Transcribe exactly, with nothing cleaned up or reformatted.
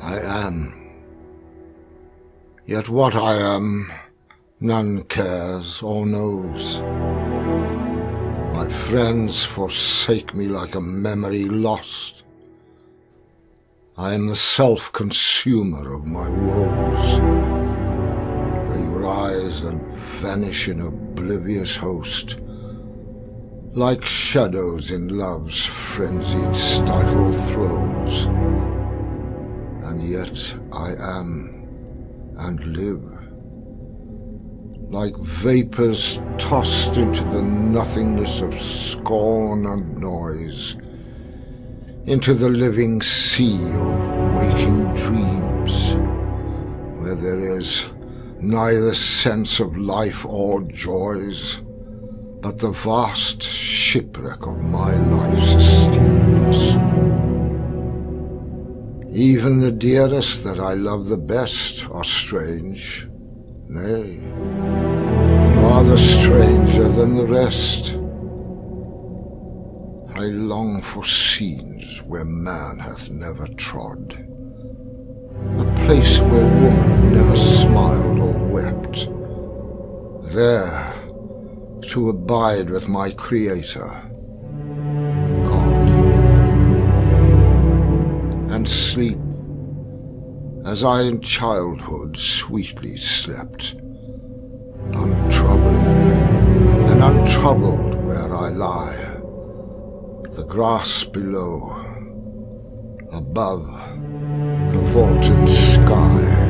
I am. Yet what I am, none cares or knows. My friends forsake me like a memory lost. I am the self-consumer of my woes. They rise and vanish in oblivious host, like shadows in love's frenzied stifled throes. And yet I am and live, like vapors tossed into the nothingness of scorn and noise, into the living sea of waking dreams, where there is neither sense of life or joys, but the vast shipwreck of my life's esteems. Even the dearest that I love the best are strange, nay, rather stranger than the rest. I long for scenes where man hath never trod, a place where woman never smiled or wept, there to abide with my Creator, God, and sleep as I in childhood sweetly slept, untroubling and untroubled where I lie, the grass below, above the vaulted sky.